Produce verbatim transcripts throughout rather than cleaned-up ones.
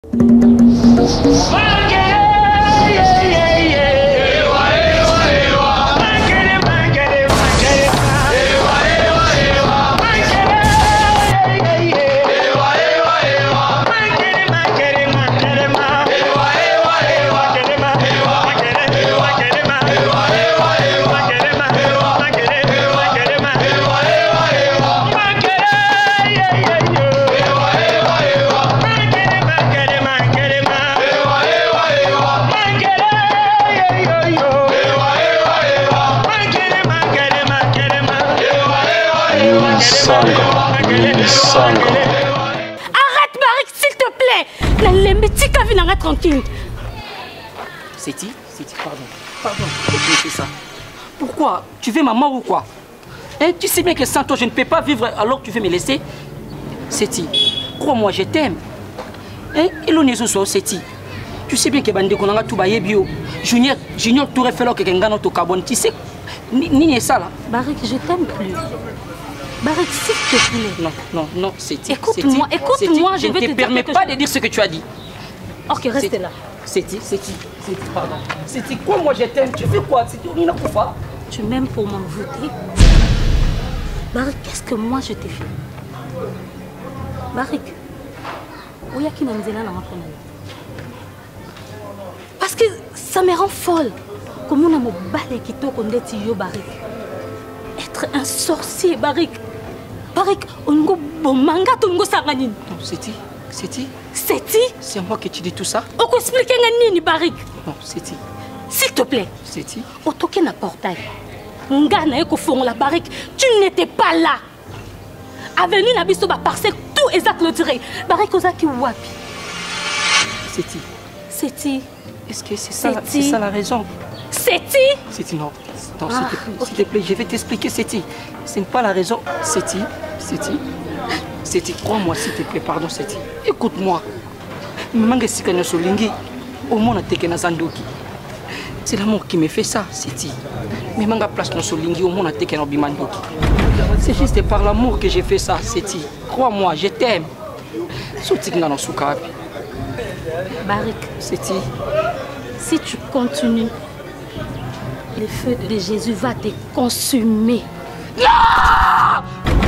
Arrête Barik, s'il te plaît. La lembetika vient tranquille. Seti, Seti, pardon. Pardon, pourquoi tu me fais ça? Pourquoi? Tu veux ma mort ou quoi? Hein, tu sais bien que sans toi je ne peux pas vivre alors que tu veux me laisser. Seti, crois-moi, je t'aime. Hein, et l'on est au Seti. Tu sais bien que bande qu'on a tout baillé bio. Junior, Junior tout refait là que quelqu'un to carbone. Tu sais, ni ni ça là. Barik, je t'aime plus. Barik, s'il te plaît. Non, non, non, Seti. Écoute-moi, écoute-moi, je ne vais te te permets dire pas de dire ce que tu as dit. Ok, reste là. Seti, Seti, Seti, pardon. Seti, quoi, moi je t'aime. Tu fais quoi? Seti, on n'a pas. Tu m'aimes pour m'envoûter? Barik, qu'est-ce que moi je t'ai fait? Barik, où y a qui n'a pas là? Parce que ça me rend folle. Comment on a mon balai qui t'a condé Tiyo Barik? Être un sorcier, Barik. Barik, on go bon manga, on go sarani. Non, Seti, Seti. Seti? C'est à moi que tu dis tout ça? On peut expliquer nini, Barik? Non, Seti. S'il te plaît. Seti. Au toqué na portail. Ngana eko fond la Barik. Tu n'étais pas là. Avenue Nabiso ba parcelle tout exact clôturé. Barik ozaki wapi. Seti. Seti. Est-ce que c'est ça, c'est ça la raison? Seti? Seti, non. Non, Ah, s'il te plaît, okay. s'il te plaît, je vais t'expliquer, Seti. Ce n'est pas la raison. Seti, Seti. Seti, crois-moi, s'il te plaît, pardon, Seti. Écoute-moi. C'est l'amour qui me fait ça, Seti. Mais manga place no solingi au monde teke no bimandoki. C'est juste par l'amour que j'ai fait ça, Seti. Crois-moi, je t'aime. Sotikna no sukabi. Barik, Seti. si tu continues, le feu de Jésus va te consumer. Non!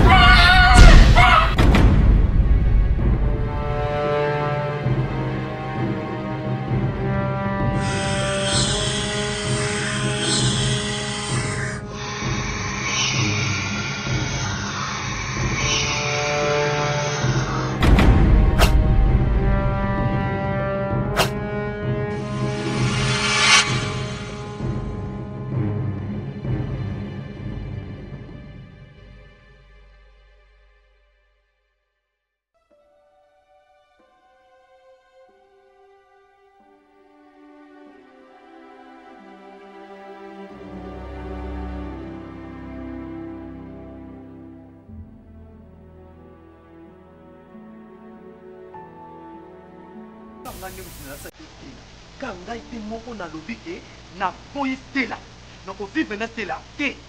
Quand on a été moko na lobby et na boy Stella, donc on vit maintenant Stella.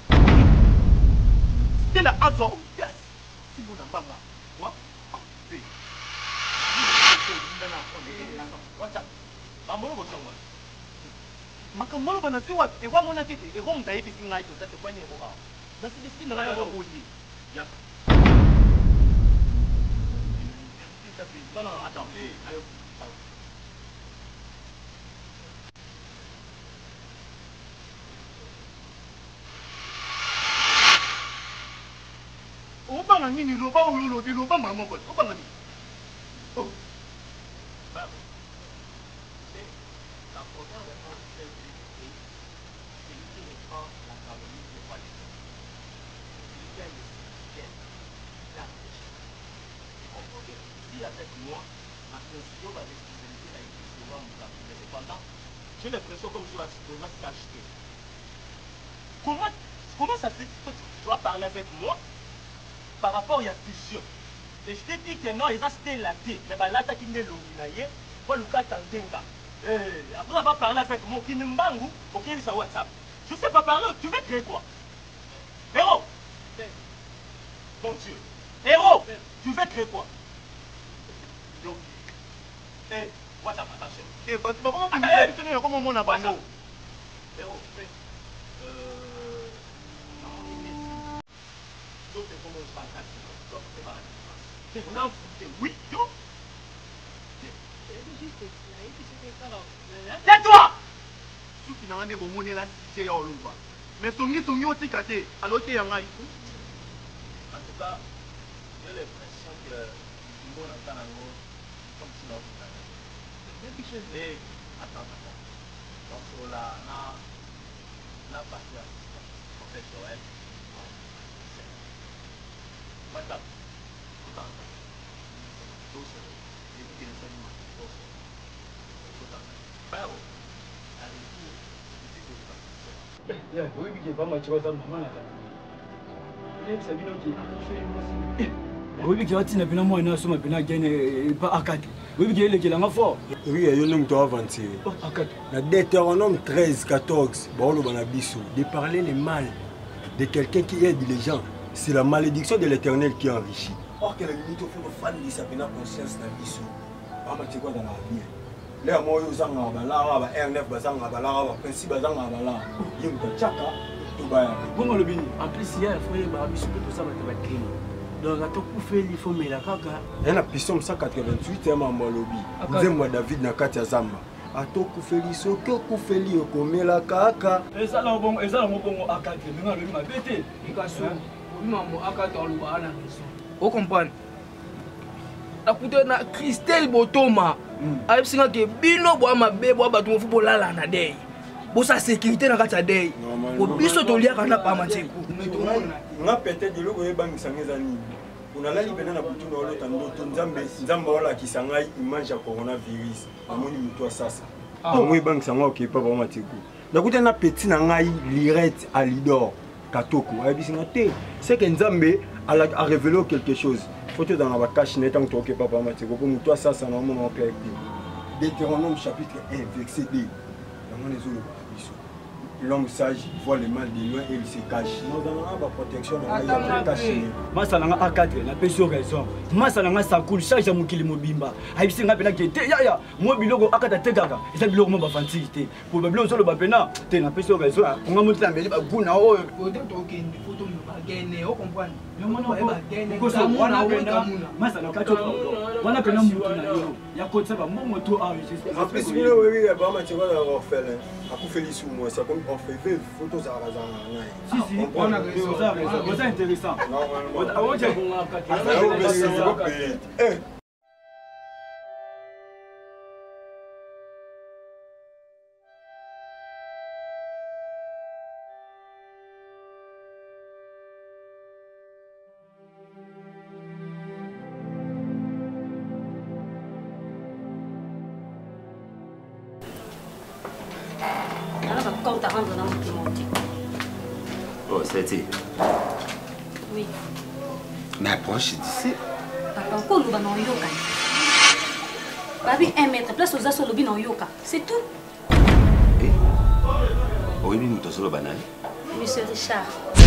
Stella azor, yes. Si vous n'avez pas là, quoi? Oui. Makamolo bana si wa e wa mona tete e ronda e bisinga ito tate kwanye bo a. Da si disi na ya bo boyi. Ya. Non non attends. Opa na nini loba o lobi loba mama ko opa na nini oh ba c'est la première réponse que j'ai dit c'est qui n'est pas la calorie de quoi les autres il y a le système la comprenez ici avec moi ma conscience va responsabilité a été sur moi mais cependant j'ai l'impression comme je vais se cacher comment comment ça fait que tu dois parler avec moi par rapport à la fusion. Et je t'ai dit que non, ils ont c'était la tête. Mais là, tu as quitté l'orinaye. Pour le cas, tu as après, on va parler avec moi. Qui ne m'bangue ou qui est sur WhatsApp. Je ne sais pas parler. Tu veux créer quoi? Héros. Bon Dieu. Héros. Tu veux créer quoi? Eh, what's up, attention. Eh, parce que papa, vous me dites comment on a pas ça. Eh, oh, euh... Donc, comment on se passe là? Donc, c'est pas là. On a un foot, oui, yo. Tais-toi! Tout qui n'a rien de bon, là, c'est au Lumba. Mais son nid, son nid, c'est caché. Alors, tu es en aïe. En tout cas, j'ai l'impression que tout le monde entend en gros comme si l'on voulait. Mais attends, attends. Donc là, là, passé à professionnel. Madame, tout en temps. Tout ça, les petits enseignements, tout ça. Tout en temps. Bah, allez, Yeah, we became a much better man. We became a tin of no and also my pin again. We became a killer for. Oui, il y a un homme qui a avancé. La dette est un homme treize, quatorze. Bon, le banabissou. De parler les mal de quelqu'un qui aide les gens, c'est la malédiction de l'éternel qui enrichit. Or, que la minute au fond de fan de sa conscience n'a bissou. Pas ma quoi dans la vie. Les mots aux gens à la R neuf bazang à la principe bazang à la yim tchaka tout bas. Comment le bini? En plus, il y a un foyer barbichu pour ça, mais tu vas donc, à tout coup, il faut mettre la caca. Il y a un piston cent quatre-vingt-huit et un lobby. Vous êtes moi David Nakatia Zamba. À tout coup, Félix, au coup, Félix, au commet la caca. Et ça, là, bon, et ça, on va à quatre. Mais on va bêter. Il casse tout. Oui, maman, à quatre, on va à la maison. Vous comprenez? La coûte na Christelle Botoma. A singa ke bino bo mabe bo ba tu football la na day. Bo sa sécurité na kata day. Bo biso to lia kana pa mateko. On a peut-être de l'eau et banque sangezani. On a la libération na butu na lota ndoto nzambe nzamba wala kisangai image ya coronavirus. Amoni muto sasa. Donc oui banque sanga OK pas ba mateko. Na kuta na petit na ngai lirette à Lidor Katoko. A bisinga te. C'est que nzambe a révélé quelque chose. Faut dans la cache net en tant que papa Mathieu. Pour nous, toi, ça, ça n'a pas été. Deutéronome chapitre un, verset deux. L'homme sage voit le mal de loin et il se cache. Nous avons la protection de la cache. Moi, ça n'a pas quatre, la personne raison. Moi, ça n'a pas ça cool, ça, j'ai mon kili mobimba. Aïe, c'est un peu qui était, ya ya, moi, bilogo, akata tegaga, et ça, bilogo, mon bafantilité. Pour me blondir le bapena, t'es la personne raison. On va monter la mêlée, bah, gouna, oh, faut te toquer, faut te me gagner, vous comprenez? Non, non, non, on a pena, moi, ça n'a pas quatre. On a pena, il y a côté ça, mon moto enregistré. En plus, oui, oui, oui, bah, Mathieu, on va faire, à coup, Félix ou moi, c'est comme on fait vivre photos à la zone. Si, si, on a raison, c'est intéressant. Non, compte à rendre dans mon Timothée. Oh, c'est Oui. Mais approche d'ici. Papa, encore nous allons yoga. Babi, un mètre, place aux assos, lobby dans yoga. C'est tout. Eh? Oui, mais nous sommes banal. Monsieur Richard.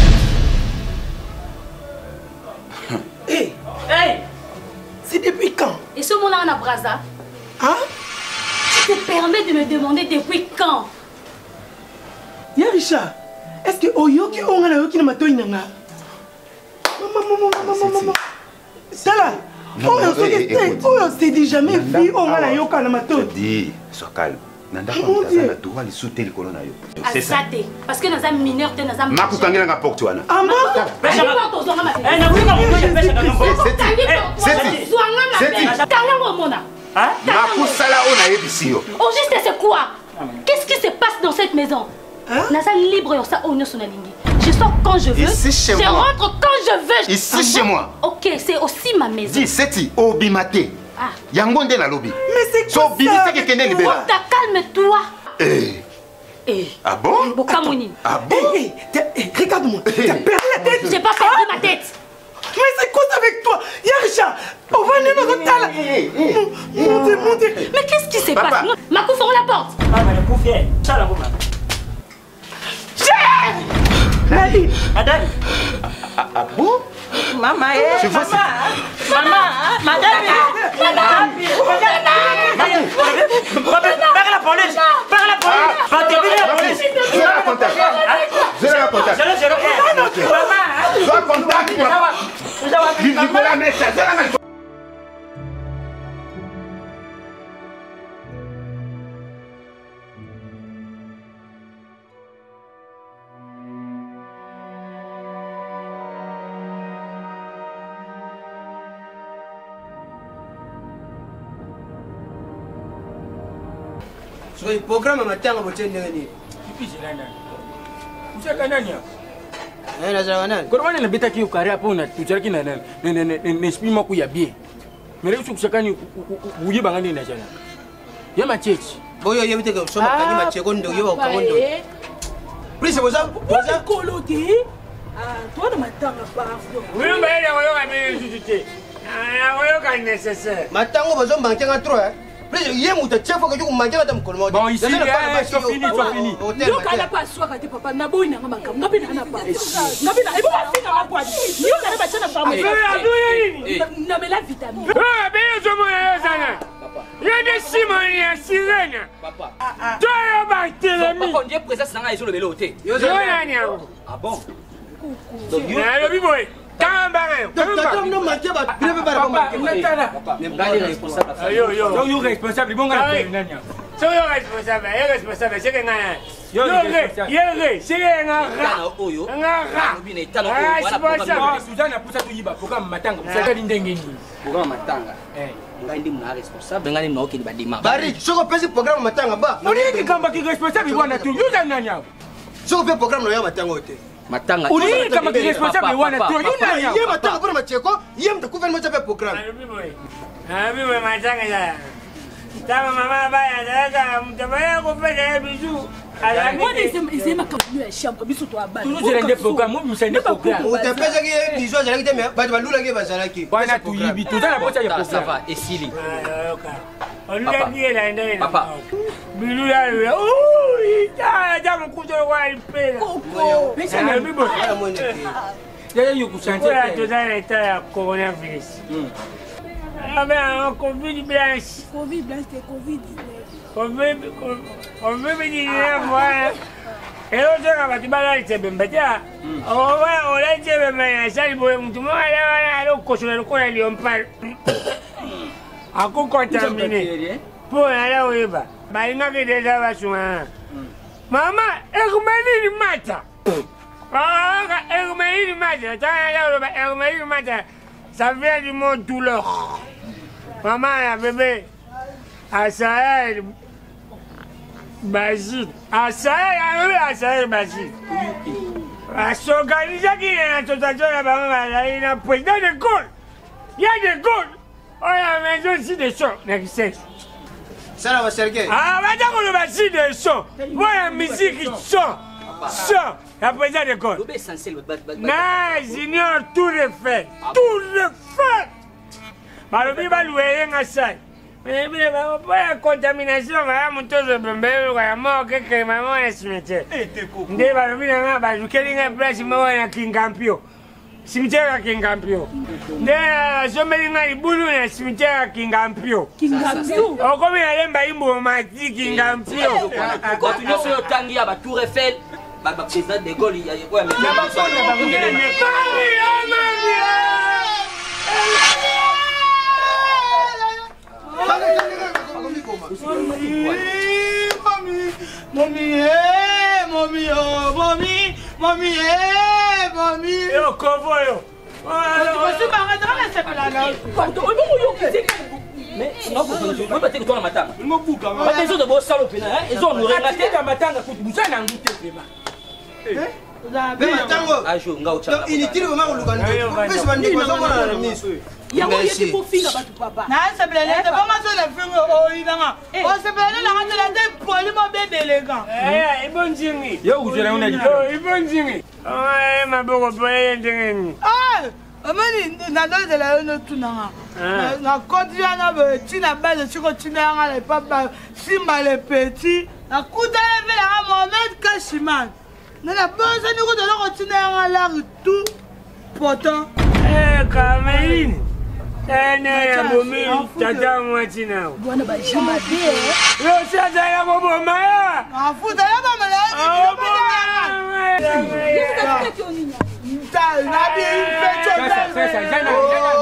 Hé! Hé! C'est depuis quand? Et ce moment-là, on a Braza. Hein? Tu te permets de me demander depuis quand? Ya Richard, est-ce que Oyoki on a la yoki na matoi nanga? Maman, maman, maman, maman. Sala, on s'est dit jamais vu on a la yoka na matoi. Dis, sois calme. Nanda kwa mtazana tuwa li soute li kolona yo. C'est ça. Parce que nous sommes mineurs, nous sommes. Ma kukangela nga porte wana. Ah bon? C'est Eh, na kuka mo ya pesa kana mo. C'est c'est Ma kusala ona yebisiyo. Au juste c'est quoi? Qu'est-ce qui se passe dans cette maison? Naza libre sur ça, on est sur la ligne. Je sors quand je veux. Ici chez je moi. rentre quand je veux. Ici ah, chez bon? moi. Ok, c'est aussi ma maison. Dis, c'est Obimate. Ah. Yangonde la lobby. Mais c'est quoi so, ça? Oh, calme-toi. Eh. Eh. Ah bon? Bokamouni. Ah bon? Eh, eh, regarde-moi. Tu as perdu la tête. J'ai pas perdu ma tête. Mais c'est quoi avec toi? Yarisha, on va aller dans notre table. Montez, montez. Mais qu'est-ce qui se passe? Makou, ferme la porte. Ah, mais le coup fait. Ça, la romaine. Nali! Adam! Ah bon? Maman, eh, maman, maman, madame, madame, Par la police, par la police, par la police. Je vais la contacter. Je vais la contacter. Je vais Je vais contacter. Nicolas Messa, je vais la contacter. Le programme matin à votre nez. Vous savez nani? Eh, na zawana. Kwa nini nabeta kiyo kare hapo na tuchaki na na na na esprit mako ya bien. Mais là, tu sais quand vous y bangani na jana. Ya machechi. Boyo yebite ko soma kanyi macheko ndo yo kamondo. Please boza boza koloki. Ah, toi de matanga pardon. Oui, mais là, on va bien juger. Ah, on va nécessaire. Matango bozo mankenga trop eh. Please yemu ta chefo ko yuko mankenga ta mkono moja. Bon ici, c'est fini, c'est fini. Yo kala pa swaka te papa na boy na ngamba ngapi na na pa. Ngapi na ebo afika ngapwa. Yo na ba chana pa mo. Na mela vitamine. Ah, ben yo mo yo sana. Yo de simoni ya sirena. Papa. Toi yo ba telemi. Papa, on dit présence na iso le belo te. Yo nani ya. Ah bon? Donc yo na lo biboy. Tambare. Tata no manke ba breve ba ba. Papa, même pas les responsables. Yo yo. Donc, vous êtes responsable. Bon, So yo responsable, yo responsable, c'est que ngaya. Yo responsable. Yo re, c'est que ngara. Oyo. Ngara. Bine tano Ah, voilà responsable. programme. Suzana poussa tout yiba programme matanga. Vous savez ndenge ni. Programme matanga. Eh, ngai ndi mna responsable, ngai mna okedi ba dima. Bari, soko pesi programme matanga ba. On dit que kamba ki responsable bwana tu. Yo za nani hapo? Soko pe programme no ya matanga ote. Matanga. On dit kamba ki responsable bwana tu. Yo nani hapo? Ye matanga pour macheko, ye mta couvert moja pe programme. Ah, biboy matanga ya. Tama mama baya dada mtabaya kupenda bizu. Moi ils aiment quand nous la chambre biso to abana. Nous c'est un programme, nous c'est un programme. Utapeza ki bizo za lakite me ba balula ke bazala ki. Bwana tu yibi tu za na pocha ya Ça va, programme. et Sili. On lui a dit là ndani. Papa. Bilu ya lui. Oh, ita jamu kujo kwa ipela. Coco. Pesa na biboy. Wala mwene ki. Yeye yuko chanje. Kwa tu za ita ya coronavirus. Ah ben, Covid blanche. Covid blanche c'est Covid dix-neuf. Covid Covid dix-neuf voilà. Et l'autre quand tu vas là c'est bien bêta. On va on l'a dit mais ça il faut tout le monde là là ko sur le coin il on parle. A ko contaminé. Pour aller au Eba. Ba ina que déjà va sur. Maman, ermeni ni mata. Ah, ermeni ni mata. Ta là ermeni ni mata. Ça vient du mot douleur. Maman, la bébé, à Sahel, Basile. À Sahel, à Sahel, Basile. À s'organiser qui est en association, il y a un président d'école. Il y a des écoles. On a la maison aussi des sons. Ça va serger. Ah, maintenant on a aussi des sons. Moi, la musique, ils sont. Son. La président d'école. L'obé essentiel. Non, j'ignore tout le fait. Tout le fait. Balobi baloué nga sai. Mais bien pas la contamination va monter le bébé la mort que que maman est cimetière. Ndé balobi nga ba jukeli nga place mo na Kingampio. Cimetière à Kingampio. Ndé someli nga ibulu na cimetière à Kingampio. Kingampio. O comme il lemba imbo mati Kingampio. Continue sur le tangi à Tour Eiffel. Ba président de Gaulle il y a quoi mais Mommy, eh, mommy, oh, mommy, mommy, eh, mommy. Yo kovoyo. Você vai dar essa pelada. Pardon, eu vou eu mais non vous pas que toi la matanga. Pas besoin de beau salope là, hein. Ils ont nous relaté dans matanga kutu. Vous allez en goûter vraiment. Be matango. Ah jo nga uchanga. Initiri ba makuluka ndo. Pesi bandi kwa somo na miso. yango yeti kofinga bato papa nasepelele te bamasole finga oyinanga osepelele nanga tela te poli mobebelegan ibonjingi yo kuzela una yo ibonjingi ah maboko pole ndengeni ah amani nadolezela yo notunanga nakoti wana betina base siko tina yanga le papa simba le petit nakutana mpe nanga mohamed kashiman nana bosani kutoloko tina yanga lari tout pourtant Eh, Cameline. Eh, ne, bomi, tata mwati nao. Bwana ba jima bien. Yo, sasa ya bobo maya. Afuta ya mama la. Oh, bobo. Ta, na bi pecho ta. Sasa, jana,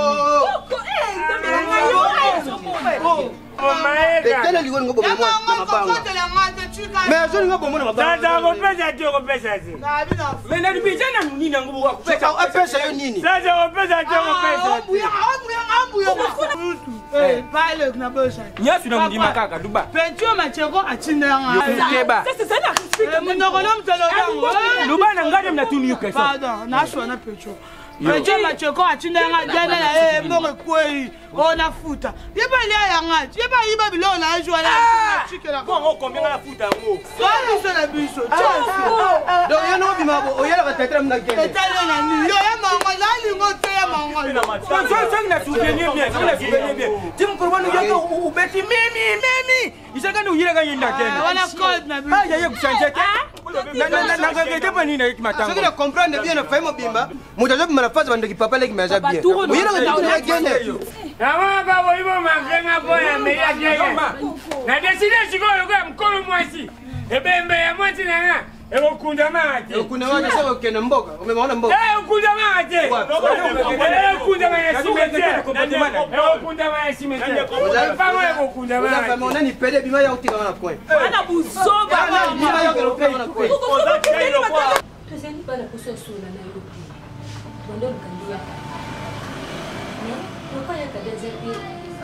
jana. Oh, maega. Tena liko ngo bomo na mabanga. Mais je ngo bomo na mabanga. Sasa ko pesa tio ko pesa si. Na bi na. Mais na bi jana nini na ngo ko pesa. Sasa pesa yo nini? Sasa ko pesa tio ko pesa. Ambuya, ambuya, ambuya. Eh, pale na bosa. Nya tuna mdima kaka duba. Pecho macheko achinanga. Keba. Sasa sana kuspika. Mnokono mtelo yangu. Duba na ngade mnatuni yuko sasa. Pardon, nashwa na pecho. Pecho macheko achinanga jana ya eh mbonge kwei. Ona futa. Yeba lia ya ngati. Yeba yiba bilo na ajwa la chikela. Bon on combien la futa ngo. Sali so na biso. Donc yo no bima bo oyela ka tetra mna kende. Etale na ni. Yo ya mango lali ngote ya mango. So so so na souvenir bien, so na souvenir bien. Tim kurwanu yako ubeti mimi mimi. Isaka ni uyira kanyinda kende. Wana code na biso. Ah yeye kuchanje ke. Na na na ngeke pa nini kimatango. So kile comprendre bien na faimo bimba. Mutaje bima fasi bande kipapa leki meja bien. Uyira ka kende. Awa babo ibo mangenga boya meya kenge. Na deside chikolo kwa mkono mwasi. Ebembe ya mwati na nga. Ebo kunda mate. Ebo kunda mate sasa ukene mboga. Umeona mboga? Eh kunda mate. Eh kunda mate simete. Ebo kunda mate simete. Famo ebo kunda mate. Famo ona ni pede bima ya utika na point. Ana buzoba. Bima ya utika na point. Tuzeni bana kusosula na yo. Bondo kandia. Pourquoi il y a que des épées?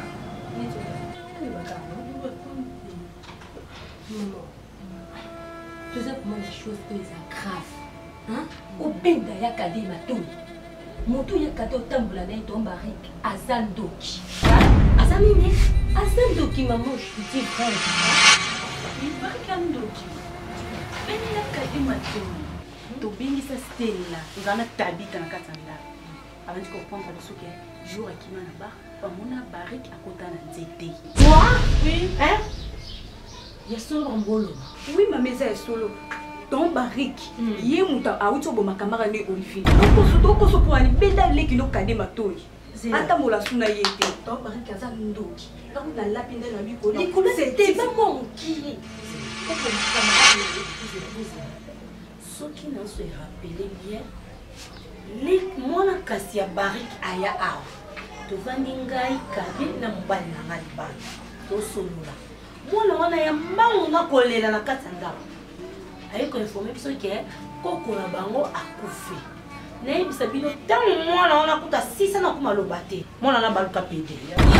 Maman, tu sais comment les choses peuvent être graves. Hein? Au benda ya kade matou. Moto ya kade otambola na itomba rik azandoki. Azamine, azandoki maman, je te dis vrai. Il va kandoki. Benda ya kade matou. To bingisa stella, uzana tabita na katanda. Avant de comprendre ce que jour qui m'a là-bas, on a barrique à côté de nzete. Toi? Oui. Hein? Il y a solo en bolo. Oui, ma maison est solo. Ton barrique, il y a un a autre bon ma camarade Olivier. Donc on se doit qu'on se prend une belle d'aller qui nous cadé ma toile. Attends mon la souna y était. Ton barrique a un doki. Quand on a lapidé dans la bicole. Les couleurs c'était pas mon qui. Ce qui n'en se rappelait bien. Les mwana kasi ya barik aya awa tovandi ngai kabe na mobali na ngai bana tosolola mwana wana ya mbangu nga kolela na kati ya ndako aye koinforme biso ke koko na bango akufi nayebisa bino ntango mwana wana kuta sisa na kuma loba te mwana na baluka pede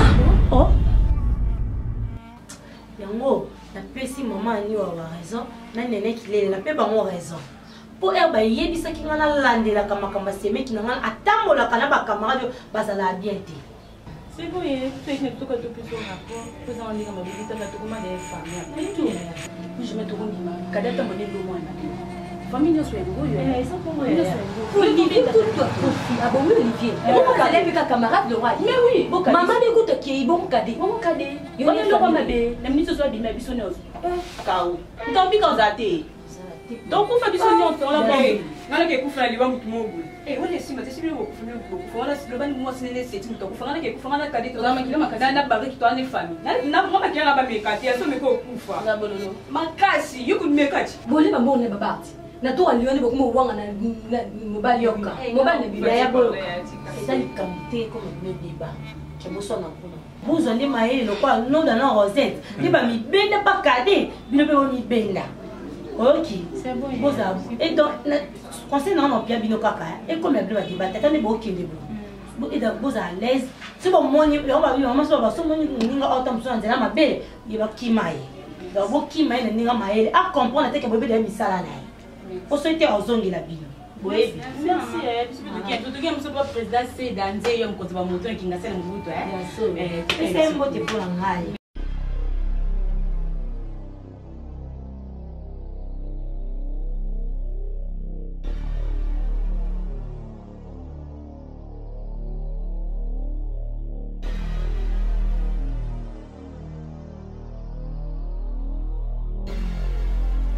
yango napesi mama ani wa raison na nene kilela nape bango raison pour erba yebisa ki ngana landela kama kama seme ki ngana atambola kana ba camarade bazala bien té. C'est bon, il fait que tout que tout rapport, vous en lire ma visite à tout comment des femmes. Et tout. Je me tourne ma cadette mon deux mois. Famille soit beau, eh ça pour moi. Olivier tout toi aussi. Ah bon Olivier. Bon cadet avec un camarade de roi. Mais oui, maman écoute qui est bon cadet. Bon cadet. Il y a le roi mabé, la minute soit bien bisonné aussi. Kao. Tant pis quand ça t'est. Donc on fait du sonnet on la bombe. Ngala ke kufuna liwa mtu mobu. Eh wale sima tesibi wo kufuna wo kufuna la slogan mo sinene seti mtu kufuna ke kufuna la kadi to zama kilo makada na bariki to ane famille. Na na mama kila ba mekati aso meko kufa. Na bololo. Makasi yuko mekati. Bole ba mbone babati. Na to alione bo kuma wanga na mobali yoka. Mobali na biba ya bolo. Sali kamite ko me biba. Chemoso na kuna. Buzo ndi maele kwa no da na Rosette. Ndi ba mi benda pa kade, bino be mi benda. Ok, c'est bon. Et donc, concernant mon pierre bino kaka, et comme la bleu a dit, bah t'as des beaux qui les beaux. Et donc, vous à l'aise. C'est bon, moi, on va vivre, on va se voir, son moni, on va autant besoin de la ma belle, il va qui maille. Donc, vous qui maille, n'inga maille, à comprendre que bébé de misala naï. Pour se faire aux ongles la bino. Oui, merci. Tout le monde, le président, c'est dans un côté de mon moto qui n'a pas de moto. C'est un mot pour la maille.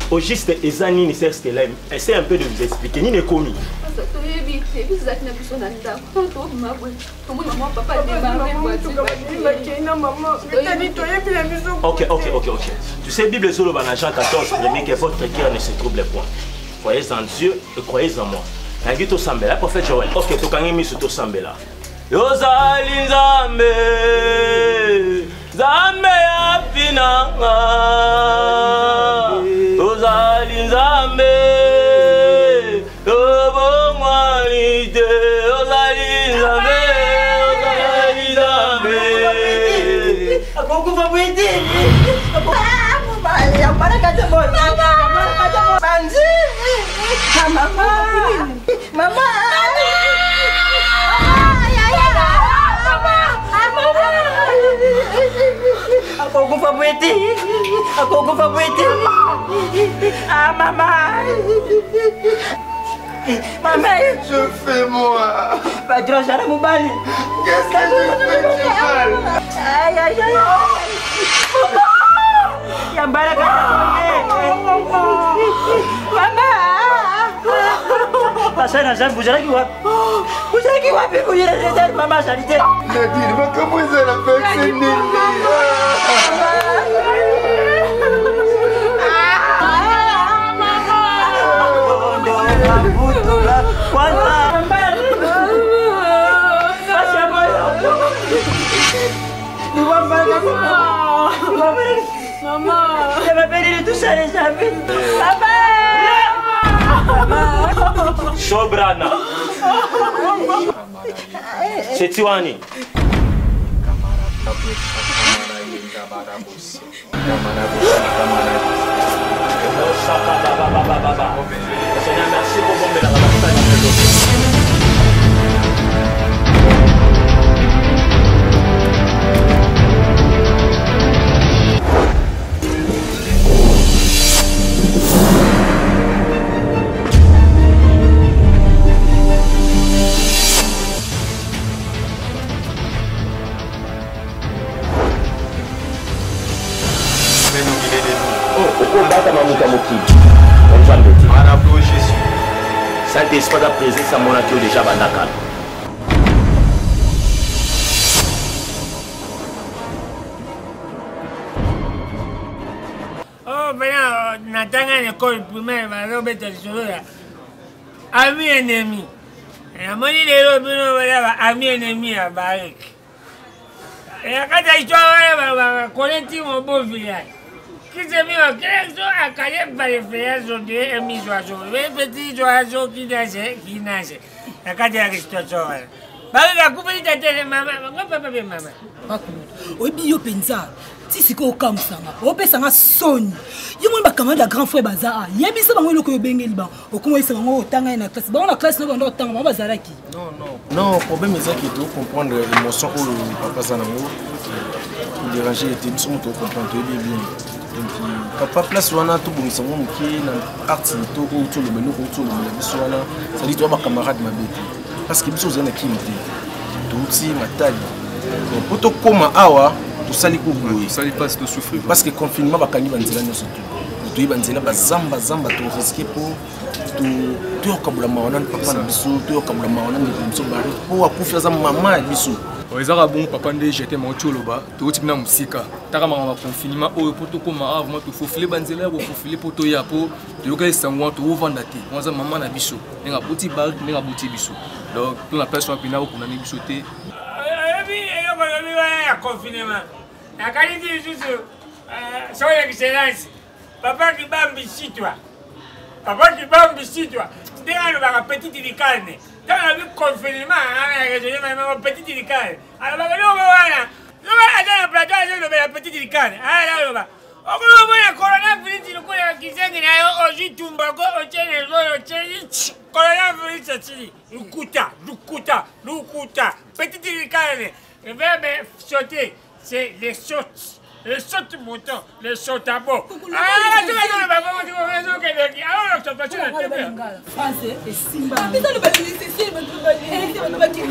Au juste, Ezani, c'est Stella. Essaye un peu de vous expliquer. Ni ne commis. Ok, ok, ok, ok. Tu sais, Bible solo dans Jean quatorze, premier que votre cœur ne se trouble point. Croyez en Dieu et croyez en moi. Nangi to sambela, prophète Joël. Ok, to kangi mi to sambela. Yozali Nzambe, Nzambe ya pinanga. Yozali Nzambe, Yobongwanite. Yozali Nzambe, Yozali Nzambe. Akoko fabwiti. Mama, para kaje boy. Mama, Banzi. Mama. Mama. Aku aku favorite. Aku aku favorite. Ah maman. Maman. Je fais moi. Patron, j'arrête mon bal. Qu'est-ce que je fais du mal? Aïe aïe aïe. Yang balik Mama. Pasal nazar bujang lagi wap. Bujang lagi wap. Bujang lagi mama salite. Nadine, mais comment vous allez faire ce nid? Maman, je vais périr tout ça les amis. Maman. Sobrana. C'est Tiwani. Merci pour bomber la Saint-Esprit a présence à mon accueil déjà bandakal. Oh, ben, Nathan, l'école primaire, va remettre sur là. Ami ennemi. Et à mon île, ami ennemi à Barik. Et à quand tu vas connaître mon beau village. Qui s'est mis en quelque chose à Calais par les frères de Émis Oiseau. Les petits oiseaux qui naissent, qui naissent. À quand tu as resté sur là. Parce que la coupe de tête, maman, papa, maman. Obi yo penza. Si c'est ko kamsanga. O pesanga soni. Yo mo ba camarade grand frère bazaa. Yebisa bango loko yo bengeli ba. O komo isa bango tanga na classe. Ba na classe no bando tanga ba bazalaki. Non non. Non, problème est ça qui doit comprendre l'émotion où le papa sanango. Pour déranger était tout monde comprendre bien bien. Papa place wana to bongisa mo muki na arts to ko to le meno ko to le biso wana ça dit toi ba camarade mabete parce que biso zana kimite to ti matali pour to koma awa to sali ko boye sali pas to souffrir parce que confinement ba kani banzela nyoso to to ibanzela ba zamba zamba to risquer pour to to kabula mawana papa na biso to kabula mawana ni biso bari po akufia za mama biso. Ezaka bon papa ndé j'étais mon tcholoba to timna musika taka mama confinement o poto ko ma avant to fofile banzela ko fofile poto ya po to yoka sangwa to vanda te mwanza mama na biso nga boti bar nga boti biso donc pour la personne pina ko na biso te abi yo ko lo ya confinement na kalidi juste euh so excellence papa qui bambi sitwa papa qui bambi sitwa ndinga lo ba petite de carne. Dans le confinement, ma petite licane. Alors, on va voir. On va aller à la plateau avec la petite licane. Alors, on va. On va voir le coronavirus. Le coronavirus qui s'est dit, on joue Tumbago, on tient les gens, on tient les coronavirus. C'est dit, Lukuta, Lukuta, Lukuta. Petite licane. Le verbe sauter, c'est les sautes. Les sautes moutons, les sautes à beau. Ah, tu vas dans le bâtiment, tu vas faire ce que tu veux. Alors, tu vas faire ce que tu veux. Français et Simba. Mais dans le bâtiment, c'est Simba, tu vas dire. C'est dans le bâtiment.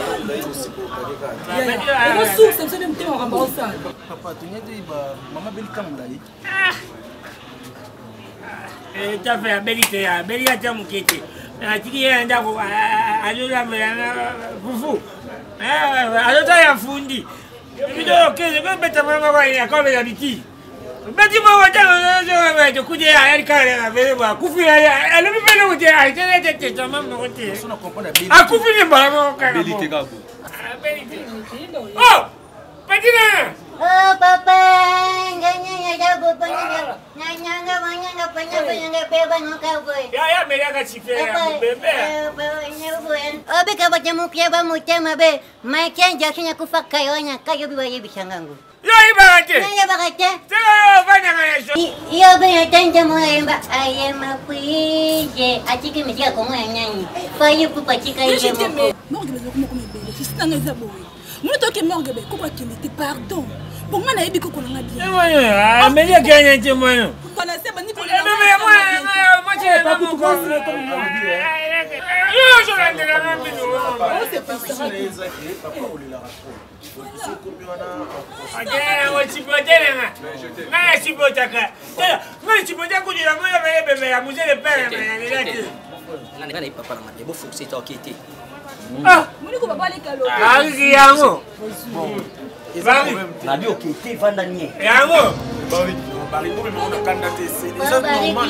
Et moi, sourd, ça me fait même temps en remboursant. Papa, tu n'as pas maman belle comme là. ta fait abelite ya belia ta mukete atiki ya ndako ajola mbelanga fufu eh alota ya fundi bido keze ko beta mama kwa ya ko ya biti beti mo wata no no kuje ya ali kale na bele ba kufi ya alo bi bele uje ai tete tete tama mo te sona comprendre belite a kufi ni ba mo ka belite ka bo belite oh patina oh papa nganya ya go panya nganya nganya nganya panya panya beba no ka boy ya ya me ya ka chifera bebe oh be ka baje mu kia ba mu tema be ma kenja kinya kufa kayonya kayo bi waye bishangangu yo ibagate yo ibagate yo bana ngaya so yo be yatanja mo yemba ayema kuije achike mjia ko moya nyanyi fa yupu pachika ile mo morgue be ko mo ko be fisina ngeza boy muna toke morgue be ko kwa kinete pardon bon ngana yebi ko kolanga bien eh moyo ah me ya ganya nje moyo bana seba ni pour eh me moyo mo che pas tout ko yo je l'entends même bien papa on l'a Agora o chipotere nga. Nga chipotaka. Nga chipotaka kujira moyo bebe bebe ya muzele pere na nilete. Nga nga papa na mabebo forcer ta okete. Ah, muni ko baba le kalo. Ari yango. Bari. Na bi okete vanda nie. Yango. Bari, bari ko mo na kanda te c'est déjà normal.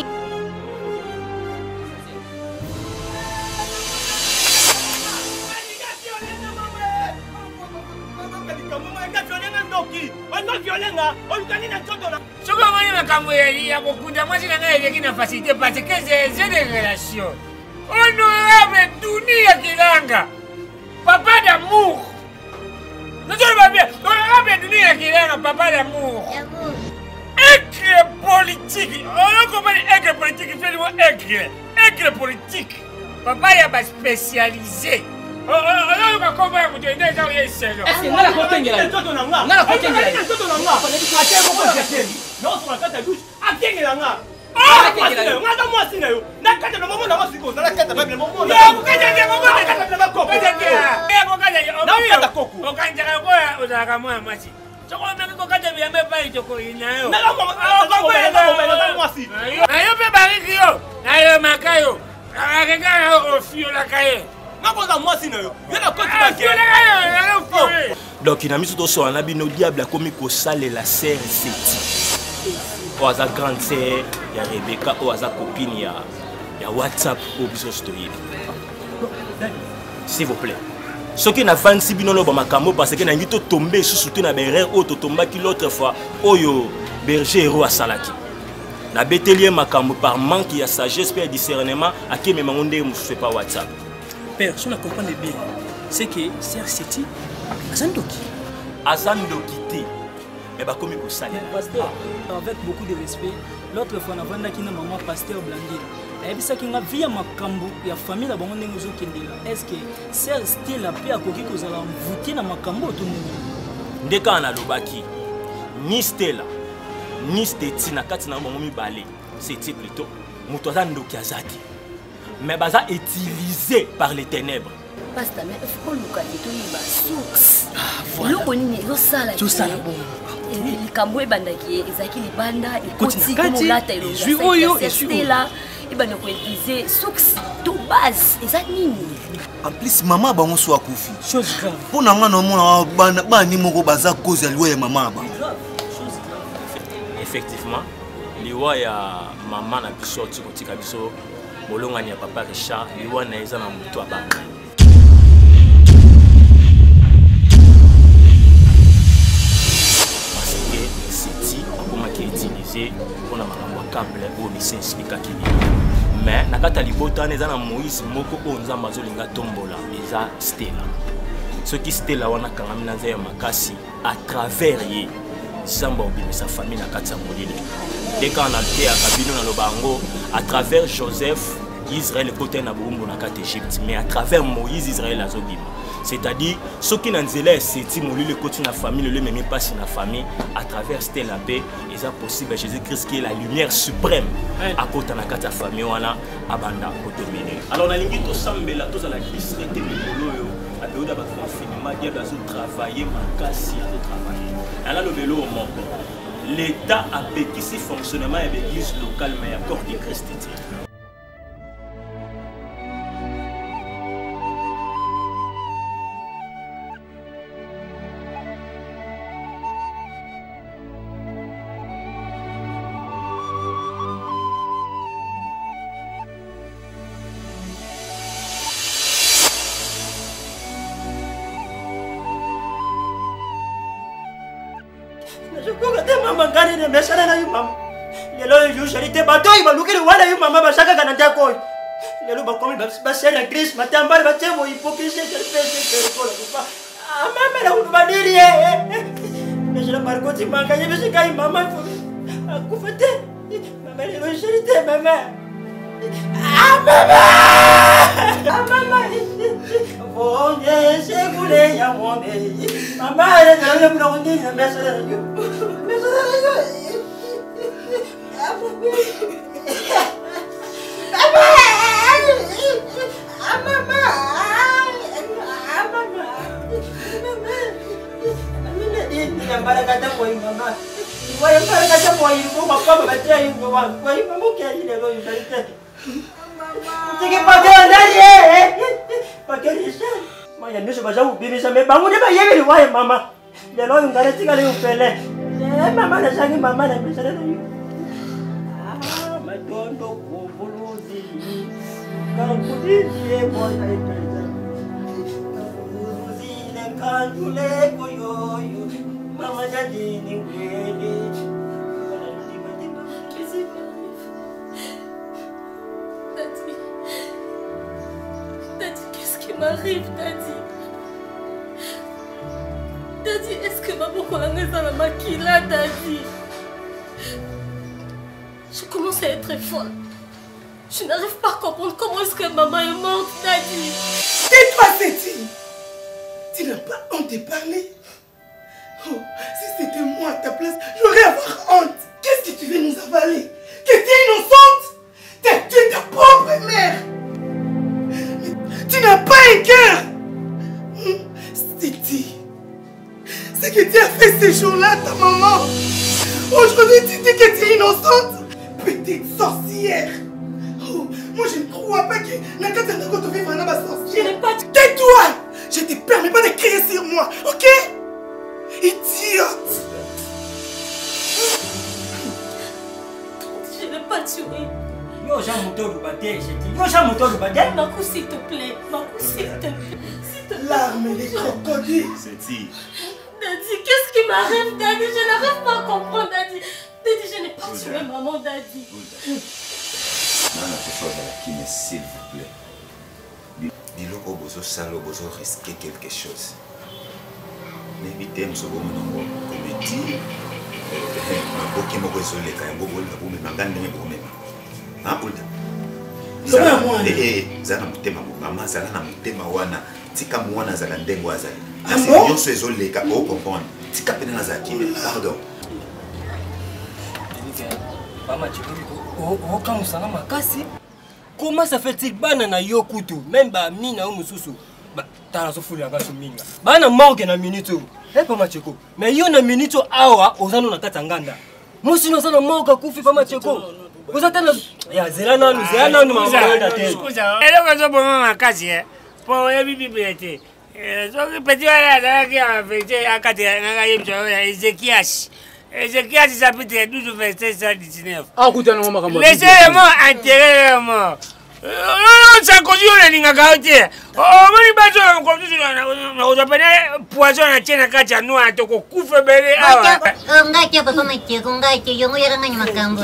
Souvent, moi, il y a beaucoup de moi, j'ai une facilité parce que j'ai des relations. Honorable Dunia Kilanga, papa d'amour. Nous sommes bien. Honorable Dunia Kilanga, papa d'amour. Aigre politique. On comprend aigre politique, il fait le mot aigre. Aigre politique. Papa, il y a spécialisé. Oh, oh, oh, oh, comment vous dites déjà où est-ce que c'est là la côté-là. Là la côté-là. Non, sur la carte à douche, à qui est là? Ah, moi, c'est là. La carte de maman, là, c'est quoi? La carte de maman, non, pourquoi t'as dit maman? La carte de maman, pourquoi t'as dit? Eh, pourquoi t'as dit? Non, la carte de coco. Pourquoi t'as dit quoi? Vous avez à moi, moi, si. Je crois même que quand tu viens me parler de quoi il y a. Non, non, non, non, moi, si. Ayo, pe bariki yo. Ayo, makayo. Regarde au fio la caille. Donc il a mis tout ça en habit nos diables a commis qu'au sale la sœur Seti. Ou à sa grande sœur, il y a Rebecca, ou à sa copine, il y a, il y a WhatsApp au biso story. S'il vous plaît. Ce qui n'a pas vingt-six binono ba makambo parce que n'a ngito tomber sous soutien na berère auto tomba qui l'autre fois oyo berger héros à Salaki. Na bételier makambo par manque il y a sagesse et discernement à qui même on ne fait pas WhatsApp. Père, si on comprend bien, c'est que Sœur Seti, Azandoki. Azandoki, mais bah comme il faut ça. Pasteur, avec beaucoup de respect, l'autre fois, on a vu que maman pasteur Blanguer. Et puis ça qui a vu ma cambo, il y a famille là-bas, on est nous qui est-ce que Sœur Stella peut accorder que vous allez voter dans ma cambo tout le monde. Dès qu'on a l'obaki, ni Stella, ni Steti na katina momi balé, c'était plutôt Mutozandoki Azaki. Mais baza utilisé par les ténèbres. Pasteur, mais il faut que nous ayons une source. Voilà. Tout ça là bon. Les cambo et bandaki, ezaki les banda, et koti comme lata et je suis oyo et je suis là. Et ben nous utiliser source de base. Ezaki nini? En plus maman ba on soit kofi. Chose grave. Pour na ngana mona ba ba ni moko baza cause ya loi maman ba. Effectivement, liwa ya maman na biso tikotika biso. Molongani ya papa Richard, liwa na eza na mutu abanga. Parce que Seti akomaki utilisé pour na makambo ya câble oyo bisi expliquaki bien. Mais na kati ya libota wana eza na Moïse moko oyo nzambe azolinga tombola eza Stella. Soki Stella wana kangami na nzela ya makasi à travers ye nzambe obimisa famille na kati ya molili. Dès qu'on a été à Kabino dans le Bango, à travers Joseph, Israël est côté na Burumbu na kati Égypte, mais à travers Moïse, Israël a zobima. C'est-à-dire, ceux qui n'ont pas c'est le côté de la famille, le même pas la famille, à travers Stella paix, il est possible Jésus-Christ qui est la lumière suprême à côté de la famille, wana abanda kotomene. Alors on a lingi to sambela to za la Christ était mikolo a période ba confinement, dia ba zo travailler makasi a zo travailler. Alors le vélo au monde. l'État a péqué ce fonctionnement et l'église locale, mais encore des Christ. Mama ngani ne mesana na yu mama. Lelo yu charité batoi balukiri wana yu mama bashaka kana ndako. Lelo bakomi basera Chris matambali bachemo hypocrisie kerpese kerkola kupa. Ah mama na unubadiri eh. Mesana markoti manga yebese kai mama akufete. Mama lelo charité mama. Ah mama. Ah mama. Bonye segule ya mwone. Mama ele nalo mnaondi na mesana yu. Mama, lelo yungale tingale upele. Eh mama na sangi mama na mesana na yu. Ah madondo kubuluzi. Kampudisi e boya ikaza. Kubuluzi le kanjule koyoyo. Mama jadi ni kweli. Daddy. Daddy, qu'est-ce qui m'arrive, Daddy? Daddy, est-ce que maman est dans la maquilla, Daddy? Je commence à être folle. Je n'arrive pas à comprendre comment est-ce que maman est morte, Daddy. Tais-toi, Séti. Tu n'as pas honte de parler? Oh, si c'était moi à ta place, j'aurais à avoir honte. Qu'est-ce que tu veux nous avaler? Que tu es innocente? Tu as tué ta propre mère. Tu n'as pas un cœur. Séti. Ce que tu as fait ces jours-là, ta maman. Aujourd'hui, tu dis que tu es innocente. Petite sorcière. Oh, moi, je ne crois pas que Nakata Nakoto fait vraiment ma sorcière. Je n'ai pas... Tais-toi. Je ne te permets pas de crier sur moi, ok? Idiote. Je n'ai pas tué. Yo, j'ai mon tour de bataille, j'ai dit. Yo, j'ai mon tour de bataille. Marcou, s'il te plaît. Marcou, s'il te plaît. S'il te plaît. L'arme des crocodiles. Séti. Daddy, qu'est-ce qui m'arrive, Daddy? Je n'arrive pas à comprendre, Daddy. Daddy, je n'ai pas tué maman, Daddy. Non, non, je suis là, s'il vous plaît. Dis-le au bozo salo, bozo risquer quelque chose. N'évitez ce bon nom, comme dit, un beau qui m'a résolu, quand un beau bol de boum, un gagne de boum. Hein, Poulta? Zana moi, eh, Zana mutema, maman, Zana mutema wana, tika mwana Zana ndengo azali. Ah bon? Yon se résolu, quand on comprend, tika pena zaki, pardon. Maman, tu oh, quand ça m'a cassé. Comment ça fait-il banana yo kutu, même ba mina ou mususu. Ba ta so fuli anga so minga. Bana morgue na minute. Eh Pama Cheko. Mais yo na minute awa ozano na katanganda. Musi no sana morgue kufi Pama Cheko. Ozatana ya zelana nu zelana nu mama te. Scusa, e lo so bonga makasi eh. Po e bibi bete. Eh so que petit ala da ki a fete akate nga yebjo ya Ezekias. Ezekias chapitre douze verset cent dix-neuf. Ah kutana mama kamba. Laissez-le-moi enterrer le mort. Non, ça continue à l'ingénieur. Oh, mais il va se continuer à nous appeler poison à tienne à quatre nous à te couper bébé. Ah, on a qui a pas comme qui on a qui on a gagné ma cambo.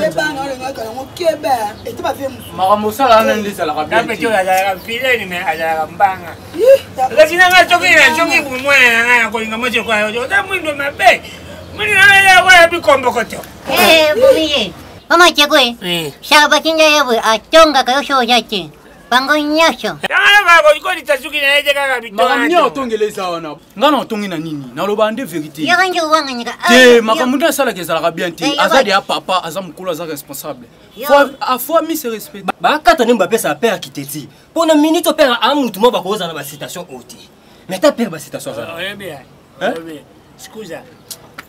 Maramosa là n'en dit ça la rabia. Mais tu as la filer mais à la banga. La sina nga choki na choki pour moi na ko inga mo je kwa yo. Da mu ndo mabe. Mimi na ya wa bi kombo koto. Eh, bomiye. Mama Cheko eh. Shaba kinja yebu atonga kayo sho yachi. Bango nyasho. Dana ba ko ko litasuki na eje kaka bitona. Makamnya otongeleza wana. Ngana otongi na nini? Na loba nde vérité. Yakanje wanga nyika. Te makamunda sala ke sala bien te. Azadi ya papa azamukulu aza responsable. Faut a fois mis ce respect. Ba kata ne mbape sa père kiteti. Pona minute père a mutu mo ba ko za na ba citation oti. Mais ta père ba citation za. Oh bien. Hein? Scusa.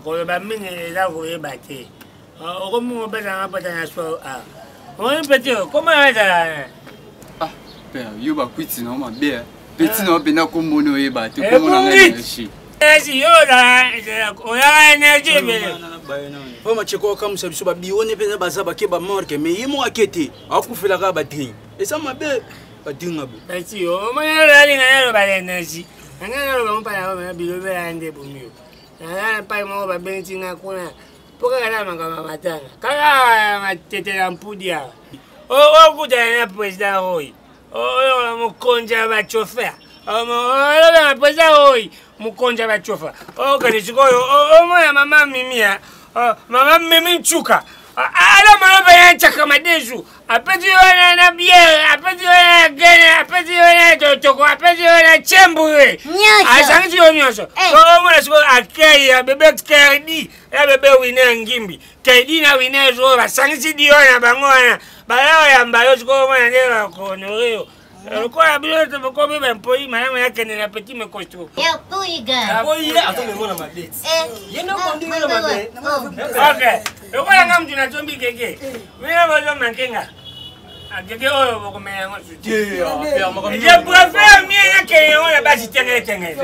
koloba mingi eza koyeba te okomi opesanga mpota na so omoni peti koma ezala ah père yo bakwiti na mabe peti na openda komona oyeba te komona ngai esi yo ozala oyaka énergie ebele oyo macheko okamusa biso babione mpenza baza bake bamorke me ye mo ake te akufelaka bading eza mabe badinga bo peti omoni oloyalinga naloba l'énergie anga naloba mopana bilobela nde bomio nalala pai moko babengi nga kuna mpo kaka na makambo matanga kaka matetela mpudi awa okutana na président oyo olola mokonzi ya bachofer olola président oyo mokonzi ya bachofer okende sikoyo omona mama mimia mama mimi nchuka ala maloba ya chaka madezu apeti yona na biere apeti yona gene apeti yona totoko apeti yona chembure asangi yo nyonso omona siko akei ya bebe Kedi ya bebe wine ngimbi Kedi na wine zo basangi di yona bango wana balao ya mbayo siko omona ndela konorio Quoi, bien, tu veux combien de pays, madame, il y a qu'un petit me costaud. Il y a tout, il y a. Attends, mais moi, ma bête. Il y a un conduit, ma bête. Ok. Le quoi, la gamme, tu n'as pas mis quelqu'un. Mais là, vous avez manqué. Quelqu'un, vous avez manqué. Je préfère mieux que on n'a pas cité les tenges.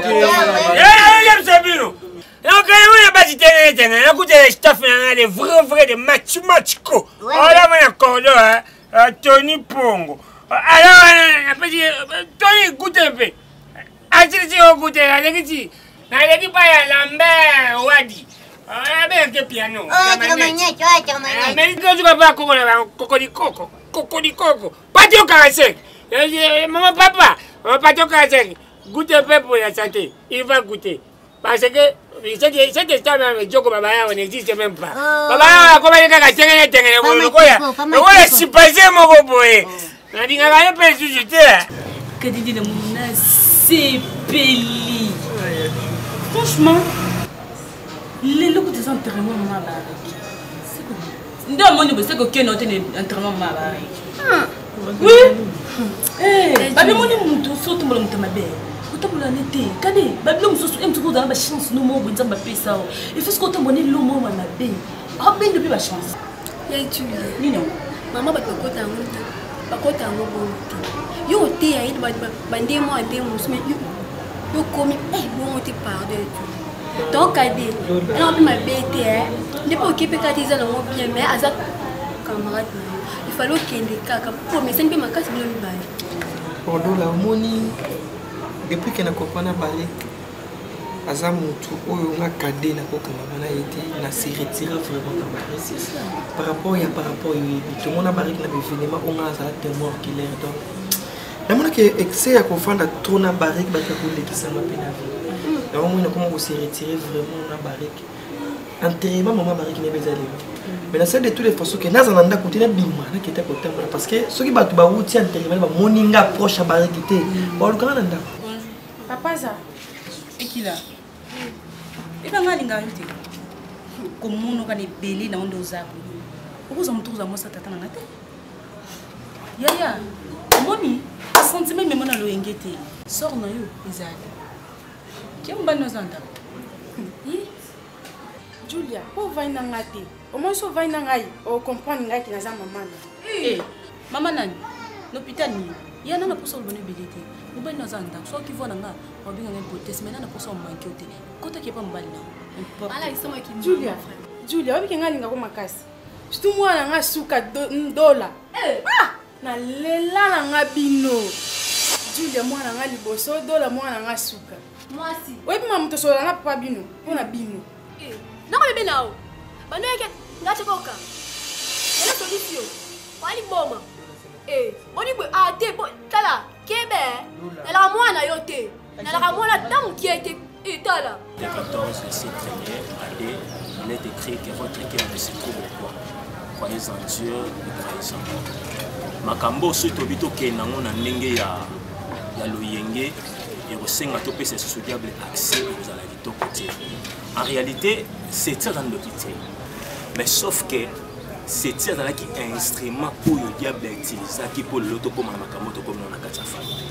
Il y a un bureau. Donc, on n'a pas cité les tenges. Écoutez, les staff, les vrais, vrais, de match, match, co. On a un cordeau, Tony Pongo. Alors, petit Tony, goûte un peu. Assisi au goûter, la légiti. La légiti pas la Lambert Wadi. Ah, ben, que piano. Oh, tu m'as tu as, tu m'as mais quand tu vas pas coco, coco di coco, coco di coco. Pas de caractère. Maman, papa, pas de caractère. Goûte un peu pour la santé. Il va goûter. Parce que cette histoire avec Djoko Baba, on n'existe même pas. Baba, comment il y a un gars qui est un gars qui est passé mon boy. Na dinga la pe suscité. Que dit le monde c'est peli. Franchement, les locaux des enterrements ma barrique. C'est quoi? Ndo mo ni c'est que ken ote enterrement ma barrique. Oui. Eh, ba mo ni mutu so to mo mutu mabe. Utabula nete. Kade, ba lo muso em tuko dans ba chance no mo bonza ba pesa. Il faut ce qu'on te bonne lo mo ma mabe. Ah ben depuis ba chance. Ya tu. Ni non. Maman ba ko ta mutu. Bakota ngo bonto yo te ya ide bande mo ande mo sme yo komi eh bon te pardon donc ade non ma bête hein ne pas occuper quand ils allent bien mais azat camarade il fallait kende kaka pour mais c'est bien ma casse bien mi bali pendant la moni depuis que na kopana balé aza mutu oyo nga kade na kokanga bana été na se retirer vraiment dans ma récit par rapport ya par rapport yo tout le monde a bariki na événement on a ça témoin oculaire donc na mona que excès ya kofanda trop na bariki ba ka kolekisa ma pena vie na mona comment se retirer vraiment na bariki enterrement maman bariki ne bezali mais na celle de toutes les façons que naza nanda continuer bima na kete ko tempo parce que ceux qui batu ba wuti enterrement ba moninga proche bariki te ba lukana nanda papa za ekila eba ngani ngante komuno kana beli na ondo zako ukuza mtu uza mosa tata ngate yaya moni sentiment même na lo engete sort na yo ezali kimba no zanda Julia po vai na ngate o mo so vai na ngai o comprendre ngai ki na za mama na eh mama nani l'hôpital ni ya nana poso le bonne bilité ou ben nos anda so ki vona nga o binga ngai protest mais nana poso manki ote kota ki pa mbali na ala isoma ki Julia Julia obi kenga linga ko makasi stu mwana nga suka dola eh ah na lela na nga bino Julia mwana nga liboso dola mwana nga suka mwasi obi mamuto so na papa bino pona bino eh na ko bebe nao bano yake ngache koka ela solution wali boma eh boni bo ate bo tala kebe na la mwana yote na la mwana tant qui était etala le quatorze c'est très bien allez il est écrit que votre cœur ne se trouve quoi croyez en Dieu et croyez en moi makambo surtout bito ke nango na ndenge ya ya loyenge et osenga to pesa ce diable accès aux à la vie côté en réalité c'est ça dans le côté mais sauf que c'est ça dans qui instrument pour le diable utilise qui pour l'auto comme makambo to comme na kata famille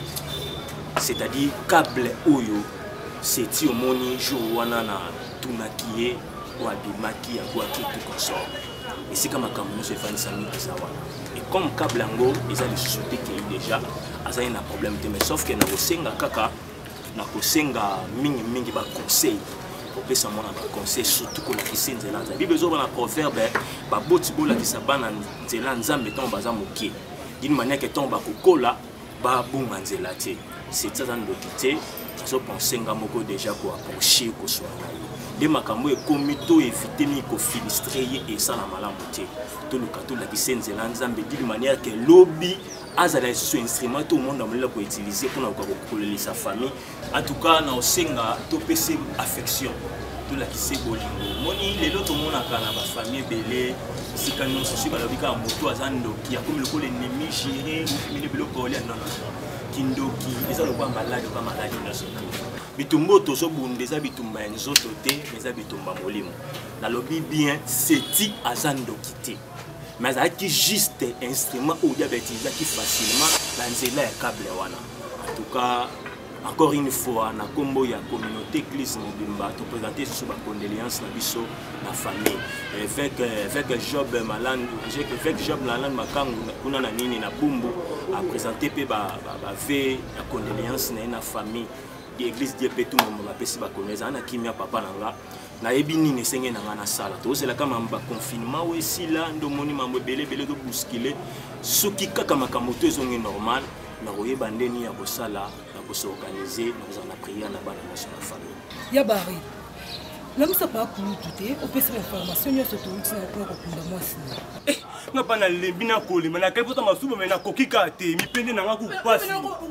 c'est-à-dire câble oyo c'est au moni jour wana na tunakie ou abimaki ya gwaki tout consort. Et c'est comme un camion se fait une famille qui s'en va. Et comme Kablango, ils ont les sociétés qui ont déjà, ils ont un problème. Mais sauf que dans le Senga Kaka, dans le Senga mingi mingi ba conseil. Pour que ça mona ba conseil surtout qu'on a qui s'est nzela. La Bible zo ba na proverbe ba boti bola ki sa bana nzela nzambe ton baza moké. D'une manière que ton ba kokola ba bunga nzela te. C'est ça dans l'autorité. Je pense que déjà pour approcher ko soit de makambo e komito éviter mi ko filistrer et ça la malamoté tout le cadeau la kisenze la nzambe d'une manière que lobby azala ce instrument tout le monde a pour utiliser pour na ko sa famille en tout cas na osenga to pese affection tout la kise bolingo moni les autres monde na kana ba famille belé si quand nous susi ba lobika moto azando qui a comme le ko l'ennemi gérer ou mi le biloko non non kindoki eza lokwa malade kwa malade nationale bitumbo tozo bundeza bitumba nzoto te meza bitumba molimo na lobi bien seti azando kité mais azaki juste instrument ou diabétisé qui facilement dans nzela ya câble wana en tout cas encore une fois na kombo ya communauté Église Mobimba to présenter sur ba condoléances na biso na famille avec avec Job Malan avec Job Malan makangu kuna na nini na bumbu a présenter pe ba ba ve ya condoléances na na famille de l'église de Petou Momo ba pesi ba connaître na kimia papa nanga na yebi nini senge na ngana sala to c'est la kama ba confinement we sila ndo moni mambo belé belé do bousculer soki kaka makamoto ezongi normal na royeba ndeni ya bosala pour s'organiser, nous en a prié en bas dans la famille. Yabari, l'homme ne pas pour tout on peut se information, nous sommes tous encore pour moi. Eh, nous pas na lebina koli, mais na quel point ma soupe mais na kokika te, mi pende na ngaku passe.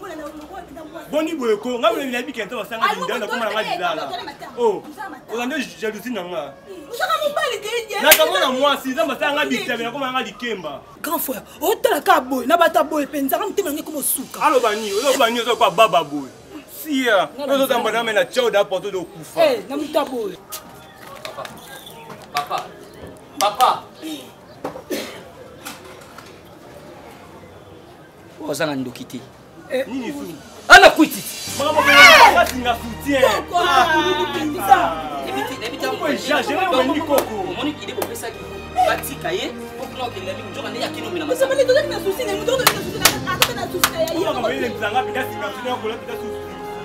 Boni boyeko, nga le labi kento basanga dinda na kuma na dilala. Oh, on a jalousie na nga. Na kama na moi si zamba sanga bitebe na kuma nga likemba. Grand frère, otala ka boy, na bata boy penza ka mtima ngeke como suka. Alo bani, alo bani zo pa baba boy. Si ya, nous zamba na mena chao da porto do kufa. Eh, na muta boy. Papa. Papa. Ozana ndokiti. Eh, nini su? Ana kwiti. Mama baba singa soutien. Ah, ça. Ebiti, ebiti amko ja, je vais venir koko. Moni kide ko pesa ki. Bati kaye, pour que la ligne journée ya kino mina. Ça veut dire que na souci, na muto na souci na ata na souci ya hiyo. Kama ile mzanga pika singa soutien ko la pika souci.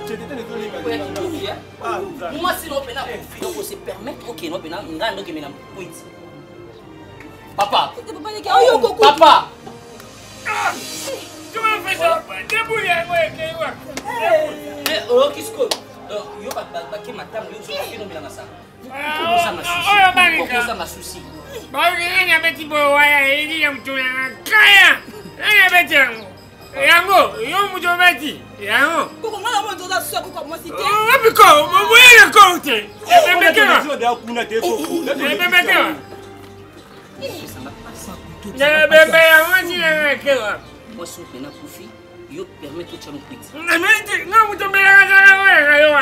Moi, si nous pouvons se permettre, ok, nous pouvons papa, papa, comment on fait ça? Débrouillez, moi, mais oh, qu'est-ce que yo ba ba ki matam yo so ki no bila masa. Ko sa masusi. Ko sa masusi. Ba ni nya beti bo wa ya ili ya mtu na kaya. Nya beti yangu. Yango, yo mtu beti. Yango. Ko ngala mo ndo za so ko mo site. Oh, biko, mo bo ya ko te. E be ke. Zo da kuna te ko. E be be ke. Ya be be ya mo si na ke wa. Moi so pena kufi. Yo permet tout chamo piti. Na menti, na muto mbele kana wewe yo.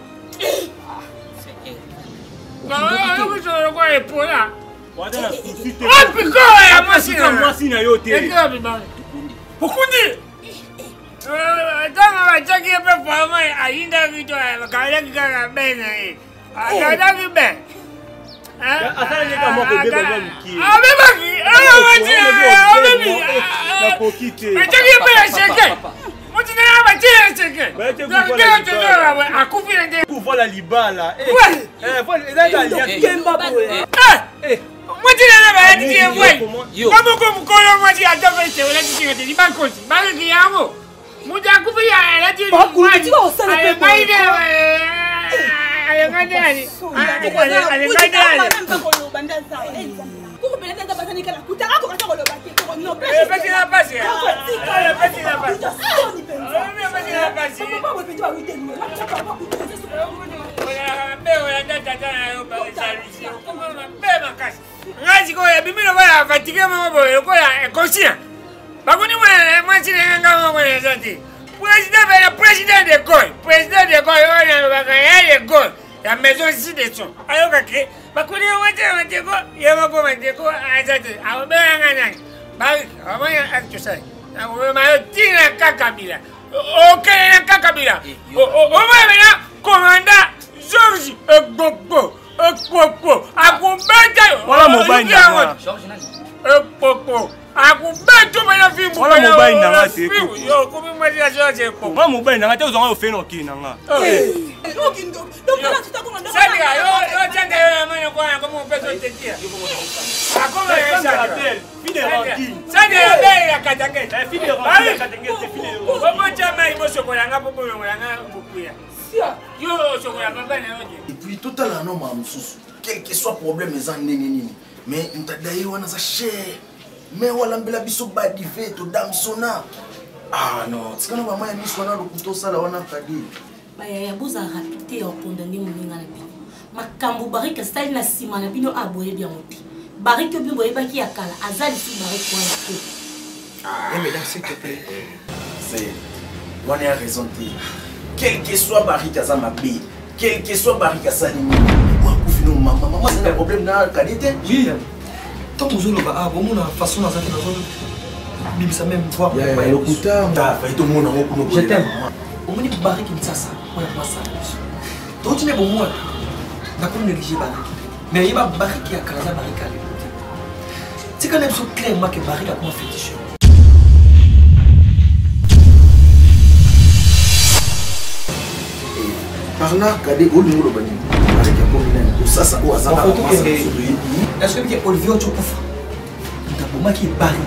Ba yo ko so ko e pola. Wada na susite. Ah piko ya masina. Masina yo te. E ka bi ba. Okundi. Eh, tama ba chaki pe fama ainda kitu ya kale kika bena eh. Ada ki be. Asala ni kama ko bebe ba mki. Ah beba ki. Ah wati. Ah bebi. Na kokite. Chaki pe sheke. Muti na ba cheke. Ba cheke ko la. Akufi nde. Ku vola libala. Eh. Eh, vola eza ya kemba boy. Eh. Eh. Muti na ba ati e voi. Kama ko mkono muti atoka che wala cheke te libankosi. Ba ki yango. Muja kufia alati ni maji wa usana pepo baide ayangani ayangani ko bandanza ko beleza bazani kala kutaka ko katako lobaki ko no pesa pesa na pasi eh pesa na pasi ni penza eh pesa na pasi papa wewe penza wite ni mataka papa kutesa wala mbeo ya tata tata yo ba service ko mbema kasi ngazi ko ya bimino ba fatigue mama boy ko ya conscient. Bakuni mwana mwachi nganga mwana zanti. Président le président de Gaulle, président de Gaulle on a bakaya de Gaulle. La maison ici de son. Ayo kake. Bakuni mwachi mwachi ko yema ko mwachi ko azati. Abe ngana. Bali amanya actually. Na wewe tina kakabila. Okay kakabila. O o mwana commandant Georges Gbogbo. Popo, akubeta. Wala mobile na. Popo, akubeta bana fimbo. Wala mobile na ngati. Yo, komi mali ya joje ko. Wala mobile na ngati uzonga ofeno kina nga. Eh. Sadi yo, yo tanga yo manya kwa kama upezo tetia. Akoma yesa appel. Fide ranki. Sadi ya bei ya katangete. Eh, fide ranki ya katangete fide. Bobo chama iboso ko yanga bobo yo yanga mbukuya. Yo, soko ya baba na yoje. Et puis total na no ma mususu. Quel que soit problème ezan nini nini. Mais ntadai wana za cher. Mais wala mbela biso ba dive to damsona. Ah non, tikana mama ya biso wana lokuto sala wana kadi. Ba ya boza rapide ya ponda ndi muninga na bino. Makambo barika style na sima na bino aboye bien moti. Barika bi boye baki ya kala azali su barika wana ko. Eh mesdames s'il te plaît. C'est on a raison de quel que soit barika za mabe, quel que soit barika salimi. Moi kufino maman, maman c'est un problème na qualité. Oui. Tant que vous avez bon la façon dans cette zone. Bibisa même voir. Ya ya lokuta, ta fa ito mona ngoko no. Je t'aime. On me dit barika mtsasa. Oya masa. Donc tu n'es bon moi. Na ko négliger barika. Mais il va barika ya kaza barika. C'est quand même so clairement que barika comme fétiche. Par là, Kadé, au niveau de Bani, avec un combinaison, ça, ça, ça, ça, est-ce que c'est Olivier Ochokouf? Il a pour moi qui est barrique.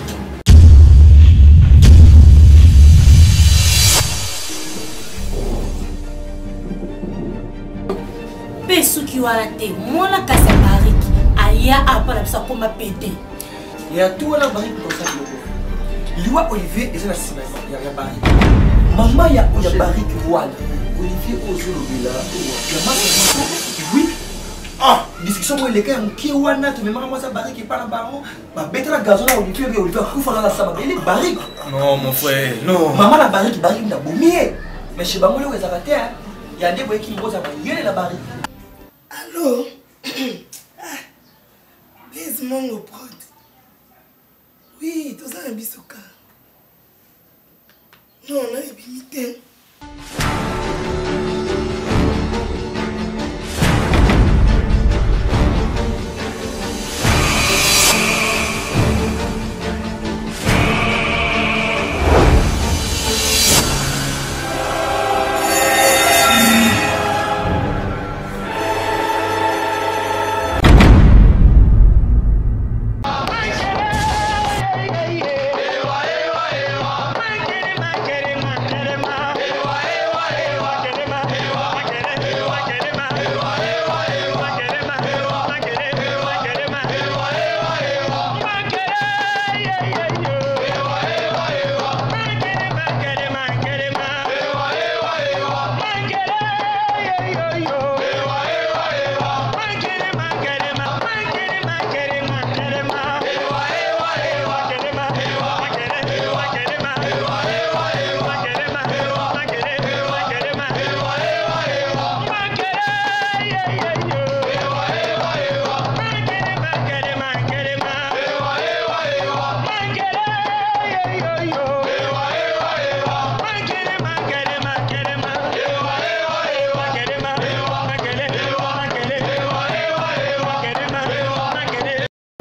Pesu qui va la tête, moi la casse barrique, aya apa la ça comme pété. Il y a tout la barrique comme ça. Il y a Olivier et c'est la cible, il y a barrique. Maman, il y a barrique voilà. Olivier Ozolobela, oui. Ah, discussion pour les gars, qui est ouana, tu me maman ça barrique qui parle baron, bah bête la gazon là Olivier et Olivier Koufara la saba, il est barrique. Non mon frère, non. Maman la barrique, barrique n'a boumé. Mais chez Bamolo où ils arrêtent, il y a des boys qui me posent à bailler la barrique. Allô? Blaise Mongo prod. Oui, tout ça un bisoka. Non, on a limité.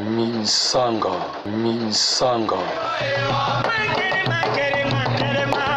Minsanga, Minsanga.